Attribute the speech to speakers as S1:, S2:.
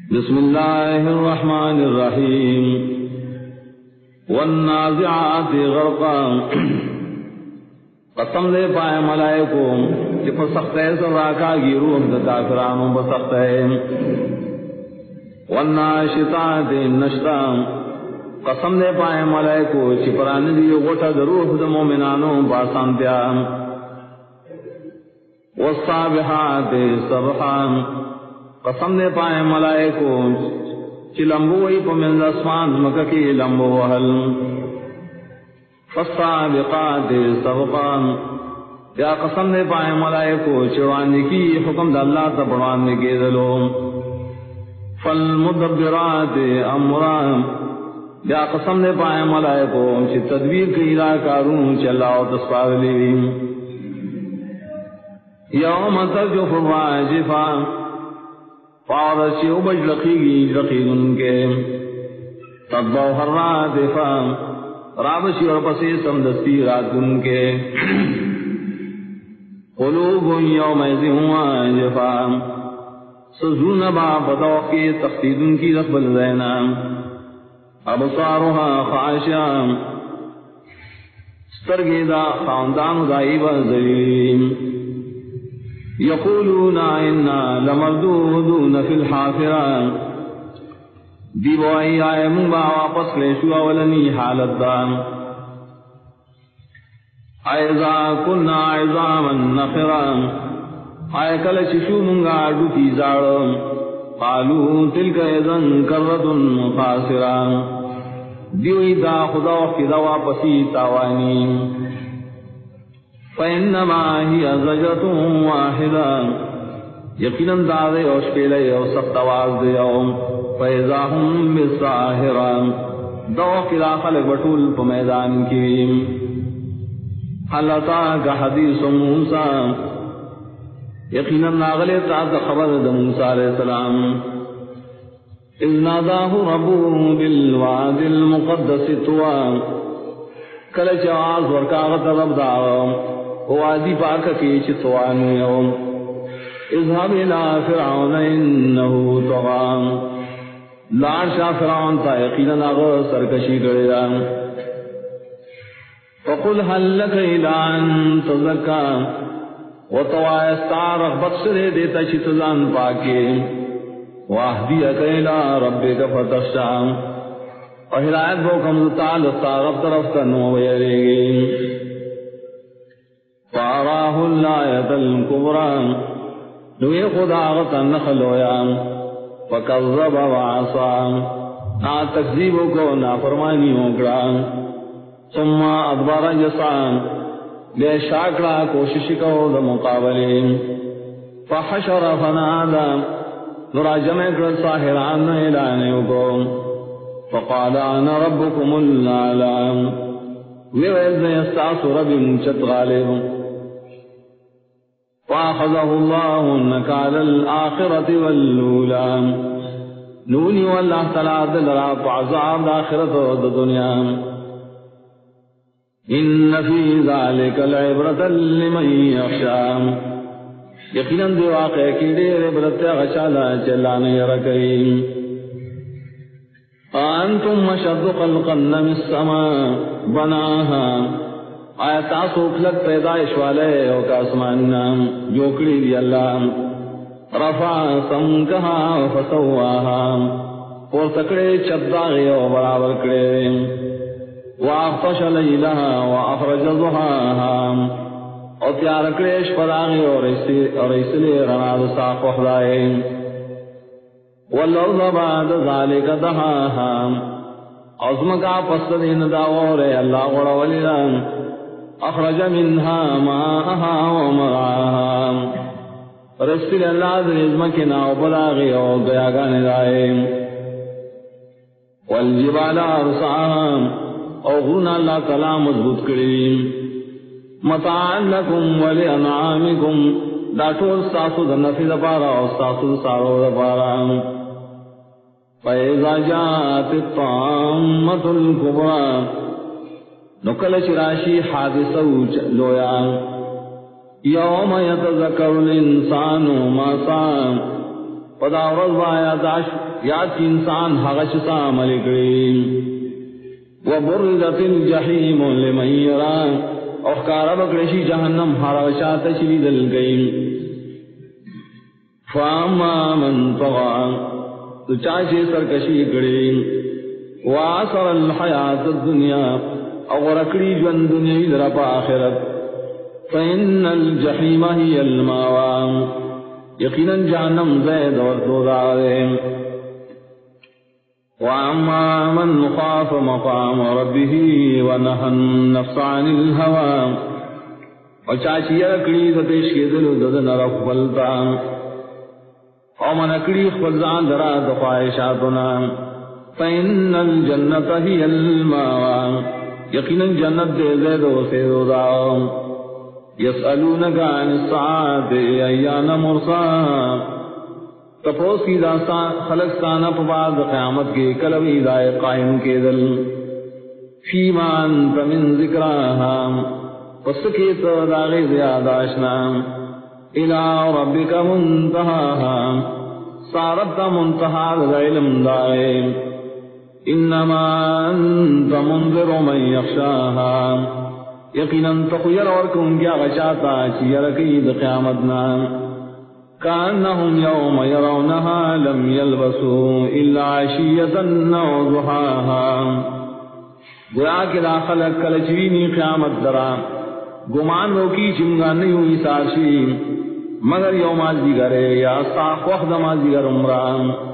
S1: بسم اللہ الرحمن الرحیم والنازعات غرقا قسم دے پائے ملائکو کہ پسخت ہے سراکا کی روح دا کافرانوں پسخت ہے والناشطات نشطا قسم دے پائے ملائکو کہ پرانی دی غٹا دا روح دا مومنانوں پاسان پیا والصابحات سبحا قسم دے پائے ملائکو چی لمبوئی پا من اسمان مککی لمبو وحل فالسابقات سبقان یا قسم دے پائے ملائکو چی روانی کی حکم دا اللہ تا پڑھوانے کے دلو فالمدبرات امران یا قسم دے پائے ملائکو چی تدبیر کی علاقارون چی اللہ تسپار لیویم یوم ترجف الراجفہ فارسی اوبج لقیگی رقیدن کے تدبو الرادفہ رابشی اور پسی سمدستی راتن کے قلوب یومئذ واجفہ سزون با بدوق کی تختیدن کی رقبل زینا ابصارها خاشعہ سترگیدہ خاندان دائبہ ذلیم یقولون انا لمردودون فی الحافرہ دیو آئی آئے منبا واپس لیشو اولنی حالت دان ایزا کننا عظاما نخرا آئے کل چشو منگا ڈوکی زاڑا قالو تلک ایزن کرت خاسرا دیوئی دا خدا وقت دا واپسی تاوانی فإنما هي زجرة واحدة یقیناً دادے اور شپیلے اور سخت آواز دے فإذا هم بالساہرة دو قلع خلق بطول پا میدان کی حل اتاک حدیث موسیٰ یقیناً ناغلے تاک خبر دا موسیٰ علیہ السلام اذ ناداہ ربو بالواد المقدس طوا کلچ آواز ورکاغت رب داغم وادی پاک کی چتوانیو اذهب الى فرعون انه طغى لاشا فرعون تا یقینا ناغو سرکشی کریا فقل هل لك الى ان تزكى وطوى استعرق بخشر دیتا چتزان پاکی واہدیک الى ربک فتخشى اور ہدایت بو کم تعال استعرق طرف کنو ویریگی فاراہ الآیت الکبران نوی خدا غطا نخلویا فکذب وعصا نا تکذیبو کو نا فرمانیوں کران ثم ادبار جسان بے شاکرا کوشش کو دا مقابلے فحشر فنادا نرا جمع کر ساہران اعلانیوں کو فقال انا ربکم العالم ویوزن یستاس رب مچت غالب فاخذه الله النكال الآخرة والأولى نونی واللہ تعالی دلرا فعذاب الآخرة والدنیا ان فی ذلك العبرة لمن يخشى یقیناً دی واقع کی دیر عبرت غشالا چلانے رکھیں انتم اشد خلقا من السماء بناها آیا تاسو کلک پیدائش والے او کا اسماننا جوکڑی دی اللہ رفع سمکہا فسواها اور تکڑے چداغی او برابر کڑے واغطش لیلہا واخرج ضحاها اور تیار کڑیش پداغی اور اسلی رناد ساق وحدائے والارض بعد ذالک دہاها عظمکا پسدین داور اللہ غڑا ولیلان اخرج منها ماءها ومرعاها رسل اللہ ذنزمکنا وبلاغی وقیاغان دائم والجبال ارسعها اوغرنا اللہ تعالی مضبوط کریم متاعا لکم ولانعامکم داتور ساسو دنفی دپارا وستاسو سارو دپارا فَإِذَا جَاءَتِ الطَّامَّةُ الْكُبْرَى نکل چراشی حادثہ لویا یوم یتذکر الانسان ما سعی پدا ورځ یاداش یاد کی انسان هغه چې عمل کړی. وبرزت الجحیم لمن یرا او ښکارا بکړی شي جهنم هغه شاته چې لیدل گئی. فاما من طغى تو چاچے سرکشی کړي واثر الحیات الدنیا او رکړي ژوند دنیوي لره په آخرت. فإن الجحیم هي المأوى یقینا جہنم زید اور دوزار. وأما من خاف مقام ربه ونهى النفس عن الهوى وچاچی رکړي د پیش کېدلو د نرخ بلتا او من اکړي خپل ځان درا د خواهشاتنا. فإن الجنة هي المأوى یقینا جنت دې زید او سیدا. يسألونك عن الساعة أيان مرساها تپوس کی داستا خلق سانا پباد قیامت کے کلوی دائے قائم کے دل. فیما انت من ذکراها وسکیت داغی زیاداشنا. الى ربک منتہاها سارت منتہا علم دائے. انما انت منذر من یخشاها یقیناً تخیر اور کن کیا غشاتا چیر قید قیامتنا. کانہم یوم یرونہا لم یلبسوا الا عشیتا او ضحاها گویا کہ دا خلق کلچوینی قیامت درا گمان روکی چنگا نہیں ساشی مگر یوم آزی گرے یا ساق وقت مازی گر عمران.